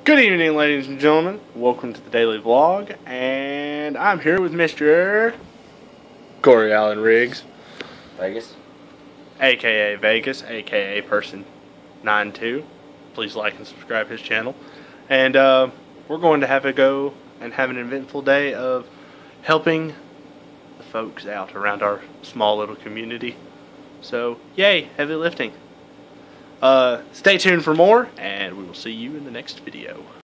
Good evening, ladies and gentlemen. Welcome to the daily vlog, and I'm here with Mr. Corey Allen Riggs, Vegas, aka Vegas, aka Person 92. Please like and subscribe his channel. And we're going to have a go and have an eventful day of helping the folks out around our small little community. So, yay, heavy lifting. Stay tuned for more, and we will see you in the next video.